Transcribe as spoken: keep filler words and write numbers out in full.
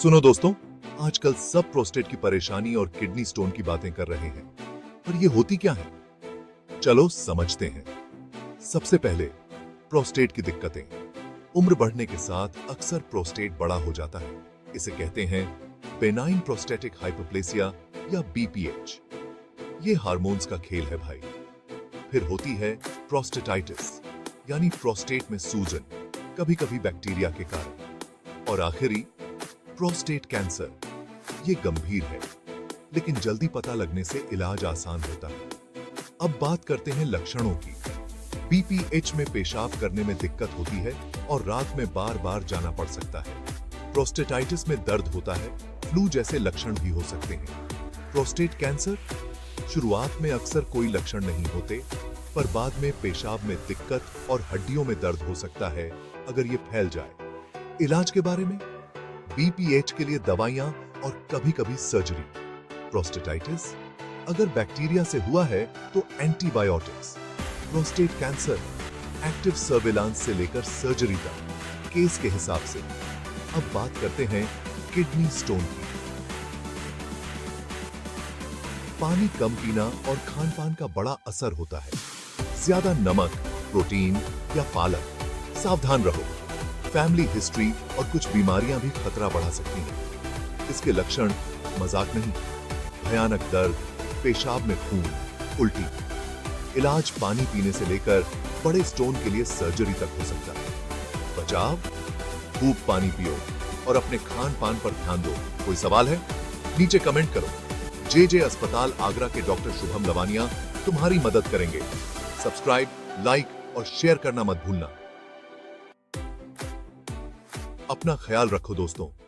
सुनो दोस्तों, आजकल सब प्रोस्टेट की परेशानी और किडनी स्टोन की बातें कर रहे हैं, पर ये होती क्या है? चलो समझते हैं। सबसे पहले प्रोस्टेट की दिक्कतें। उम्र बढ़ने के साथ अक्सर प्रोस्टेट बड़ा हो जाता है। इसे कहते हैं बेनाइन प्रोस्टेटिक हाइपरप्लेसिया या बी पी एच। ये हार्मोन्स का खेल है भाई। फिर होती है प्रोस्टेटाइटिस, यानी प्रोस्टेट में सूजन, कभी कभी बैक्टीरिया के कारण। और आखिरी प्रोस्टेट कैंसर। ये गंभीर है, लेकिन जल्दी पता लगने से इलाज आसान होता है। अब बात करते हैं लक्षणों की। बी पी एच में पेशाब करने में दिक्कत होती है और रात में बार बार जाना पड़ सकता है। प्रोस्टेटाइटिस में दर्द होता है, फ्लू जैसे लक्षण भी हो सकते हैं। प्रोस्टेट कैंसर, शुरुआत में अक्सर कोई लक्षण नहीं होते, पर बाद में पेशाब में दिक्कत और हड्डियों में दर्द हो सकता है अगर ये फैल जाए। इलाज के बारे में, बी पी एच के लिए दवाइयां और कभी कभी सर्जरी। प्रोस्टेटाइटिस अगर बैक्टीरिया से हुआ है तो antibiotics. Prostate cancer active surveillance से लेकर सर्जरी तक, केस के हिसाब से। अब बात करते हैं किडनी स्टोन की। पानी कम पीना और खान पान का बड़ा असर होता है। ज्यादा नमक, प्रोटीन या पालक। सावधान रहो, फैमिली हिस्ट्री और कुछ बीमारियां भी खतरा बढ़ा सकती हैं। इसके लक्षण मजाक नहीं, भयानक दर्द, पेशाब में खून, उल्टी। इलाज पानी पीने से लेकर बड़े स्टोन के लिए सर्जरी तक हो सकता है। बचाव, खूब पानी पियो और अपने खान पान पर ध्यान दो। कोई सवाल है? नीचे कमेंट करो। जे जे अस्पताल आगरा के डॉक्टर शुभम लवानिया तुम्हारी मदद करेंगे। सब्सक्राइब, लाइक और शेयर करना मत भूलना। अपना ख्याल रखो दोस्तों।